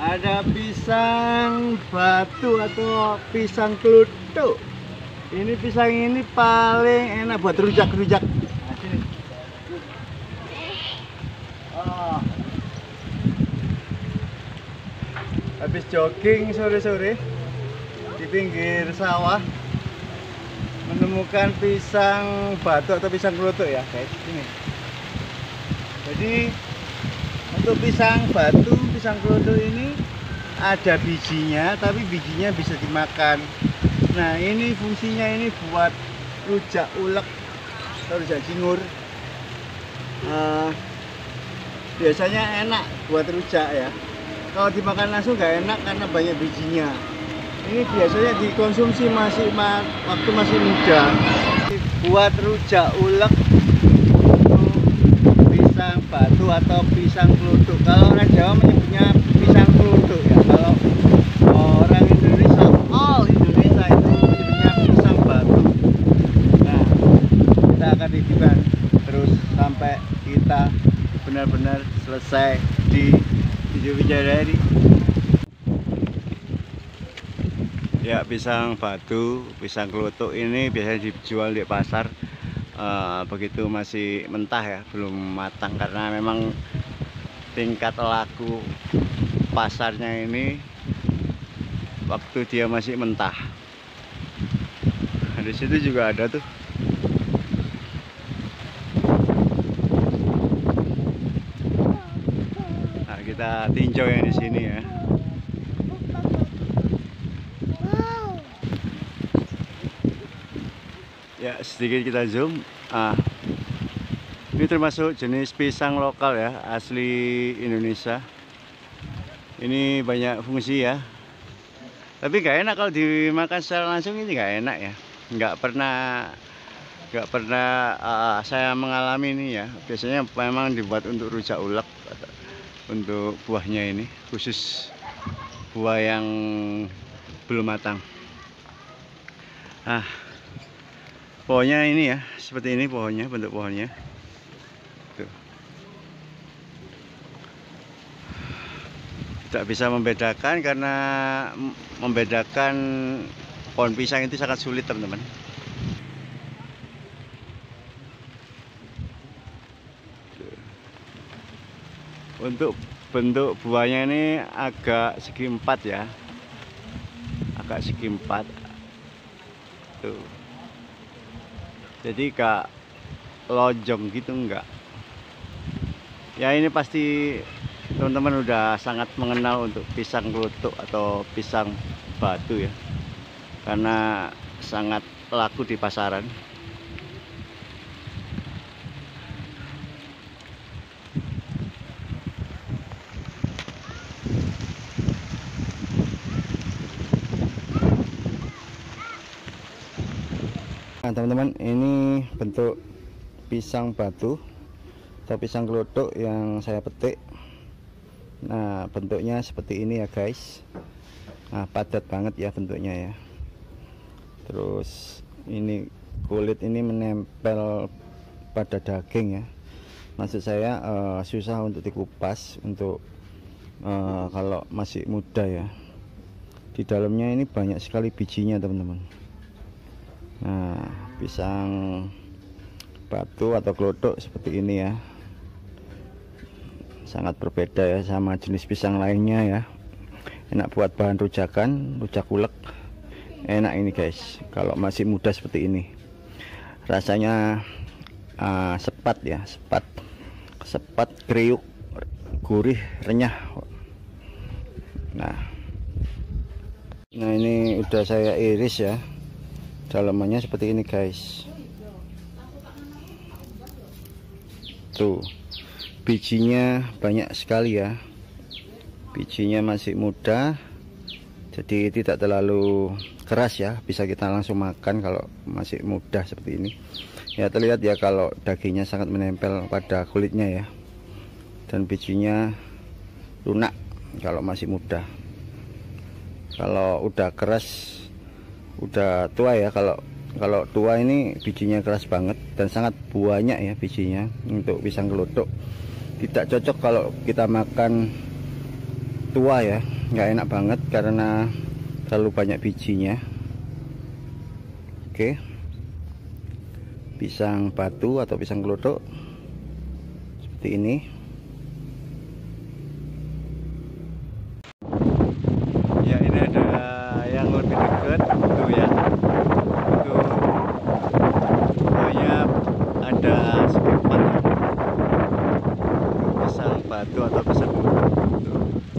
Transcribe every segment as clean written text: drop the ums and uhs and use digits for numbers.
Ada pisang batu atau pisang kluthuk. Ini pisang ini paling enak buat rujak-rujak. Nah, sini. Oh. Habis jogging sore-sore di pinggir sawah, menemukan pisang batu atau pisang kluthuk ya guys. Ini. Jadi untuk pisang batu, pisang kluthuk ini ada bijinya, tapi bijinya bisa dimakan. Nah, ini fungsinya ini buat rujak ulek atau rujak cingur. Biasanya enak buat rujak ya. Kalau dimakan langsung nggak enak karena banyak bijinya. Ini biasanya dikonsumsi waktu masih muda. Buat rujak ulek pisang batu atau pisang kluthuk. Kalau orang Jawa menyebutnya pisang kluthuk ya. Kalau orang Indonesia, all Indonesia itu menyebutnya pisang batu. Nah, kita akan didikan terus sampai kita benar-benar selesai di video bidadari. Ya, pisang batu, pisang kluthuk ini biasanya dijual di pasar. Begitu masih mentah ya, belum matang, karena memang tingkat laku pasarnya ini waktu dia masih mentah. Nah, di situ juga ada tuh. Nah, kita tinjau yang di sini ya. Ya, sedikit kita zoom. Ini termasuk jenis pisang lokal ya, asli Indonesia. Ini banyak fungsi ya. Tapi nggak enak kalau dimakan secara langsung, ini nggak enak ya. Nggak pernah saya mengalami ini ya. Biasanya memang dibuat untuk rujak ulek, untuk buahnya ini, khusus buah yang belum matang. Pohonnya ini ya, seperti ini pohonnya, bentuk pohonnya. Tuh. Tidak bisa membedakan karena membedakan pohon pisang itu sangat sulit, teman-teman. Untuk bentuk buahnya ini agak segi empat ya, agak segi empat. Tuh. Jadi gak lonjong gitu, enggak. Ya, ini pasti teman-teman udah sangat mengenal untuk pisang kluthuk atau pisang batu ya, karena sangat laku di pasaran. Nah, teman-teman, ini bentuk pisang batu atau pisang kluthuk yang saya petik. Nah, bentuknya seperti ini ya guys. Nah, padat banget ya bentuknya ya. Terus ini kulit ini menempel pada daging ya. Maksud saya susah untuk dikupas untuk kalau masih muda ya. Di dalamnya ini banyak sekali bijinya, teman-teman. Nah, pisang batu atau kluthuk seperti ini ya, sangat berbeda ya sama jenis pisang lainnya ya. Enak buat bahan rujakan, rujak ulek. Enak ini guys, kalau masih muda seperti ini. Rasanya sepat ya, sepat kriuk, gurih, renyah. Nah, ini udah saya iris ya. Dalamannya seperti ini guys. Tuh, bijinya banyak sekali ya. Bijinya masih muda, jadi tidak terlalu keras ya, bisa kita langsung makan kalau masih muda seperti ini ya. Terlihat ya kalau dagingnya sangat menempel pada kulitnya ya, dan bijinya lunak kalau masih muda. Kalau udah keras, udah tua ya, kalau tua ini bijinya keras banget dan sangat banyak ya bijinya. Untuk pisang kluthuk tidak cocok kalau kita makan tua ya. nggak enak banget karena terlalu banyak bijinya. Oke, pisang batu atau pisang kelotok seperti ini. Ya, ini ada yang lebih dekat tuh ya, itu pokoknya ada seperempat pisang batu atau pisang kelotok tuh.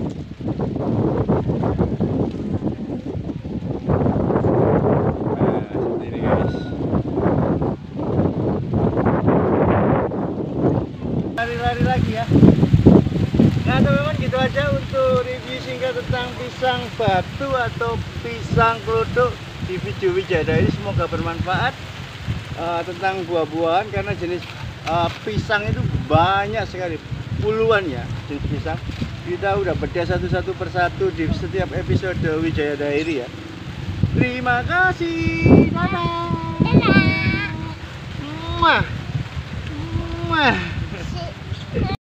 Lari-lari lagi ya. Nah teman-teman, gitu aja untuk review singkat tentang pisang batu atau pisang kelotok di video Wijaya ini. Semoga bermanfaat tentang buah-buahan, karena jenis pisang itu banyak sekali, puluhan ya jenis pisang. Kita udah bedah satu-satu persatu di setiap episode Wijaya Diary ya. Terima kasih. Dadah. Dadah. Muah. Muah.